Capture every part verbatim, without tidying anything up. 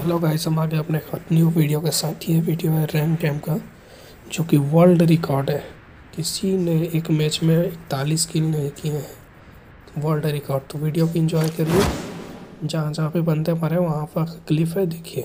Hello guys, हम आ गए अपने न्यू वीडियो के साथ। ये वीडियो है रैंक गेम का, जो कि वर्ल्ड रिकॉर्ड है। किसी ने एक मैच में इकतालीस किल नहीं किए हैं, वर्ल्ड रिकॉर्ड। तो वीडियो को एंजॉय करिए। जहाँ जहाँ पे बंदे मारे वहाँ पर क्लिप है, देखिए।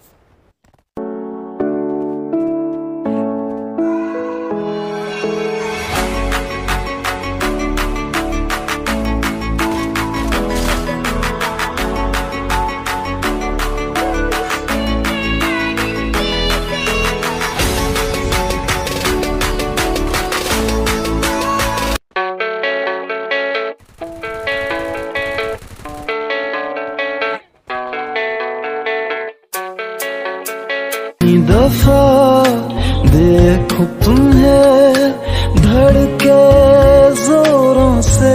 दफा देखो तुम्हें धड़के जोरों से।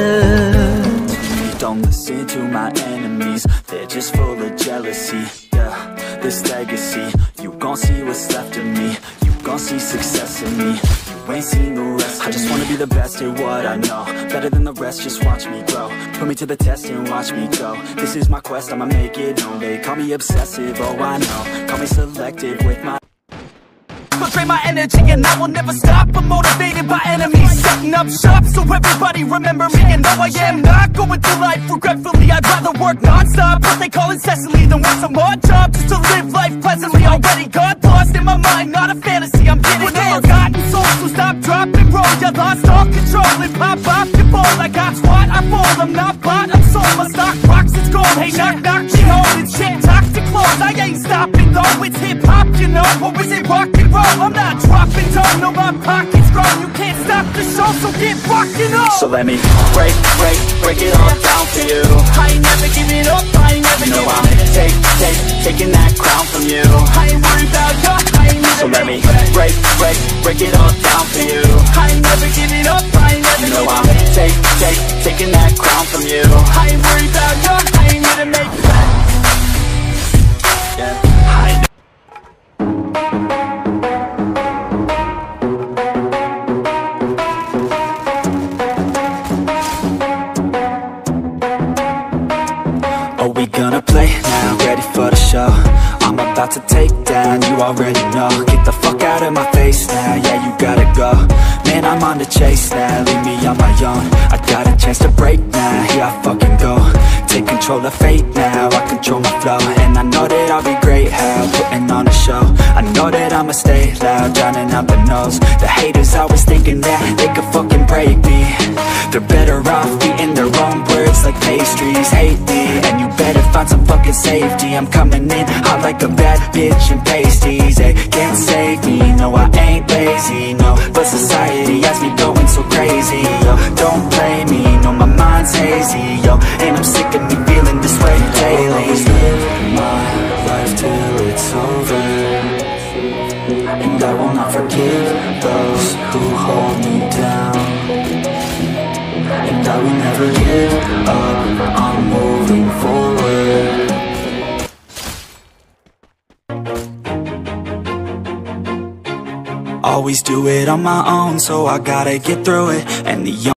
Don't listen to my enemies, they're just full of jealousy. Yeah, this legacy, you gon' see what's left of me. You gon' see success in me, you ain't seen the rest of I just wanna be the best at what I know, better than the rest, just watch me grow. Put me to the test and watch me go. This is my quest, I'ma make it known. They call me obsessive, oh I know. Call me selective with my drain my energy and I will never stop. I'm motivated by enemies, setting up shop so everybody remember me. And though I am not going through life regretfully, I'd rather work non-stop, what they call incessantly, than work some odd job just to live life pleasantly. Already got lost in my mind, not a fantasy, I'm getting there. Forgotten souls, so stop, drop, and roll. You lost all control and pop off your ball. I got squat, I fall, I'm not bought, I'm sold. My stock rocks, it's gold. Hey, knock, knock, she holding shit, talk to close. I ain't stopping though, it's hip-hop, you know. Or is it rock and roll? I'm not dropping down, no, my pocket's grown. You can't stop the show, so get rockin' up. So let me break, break, break it all down for you. I ain't never giving up, I ain't never giving up. I'm take, take, taking that crown from you. I ain't worried about you, I ain't never. So let me break, break, break it all down for you. I ain't never giving up, I ain't never. You know I'm take, take, taking that crown from you. I ain't worried about you, I ain't gonna make it back. Yeah. We gonna play now, ready for the show. I'm about to take down, you already know. Get the fuck out of my face now, yeah, you gotta go. Man, I'm on the chase now, leave me on my own. I got a chance to break now, here I fucking go. Take control of fate now, I control my flow. And I know that I'll be great, how, putting on a show. I know that I'ma stay loud, drowning out the nose. The haters always thinking that they could fucking break me. They're better off eating their own words like pastries. Hate me, and you better find some fucking safety. I'm coming in hot like a bad bitch in pasties. They can't save me, no I ain't lazy, no. But society has me going so crazy, yo. Don't play me, no my mind's hazy, yo. And I'm sick of me feeling this way daily. I'll always live my life till it's over, and I will not forgive those who hold me down. And I will never give up, I'm moving forward. Always do it on my own, so I gotta get through it. And the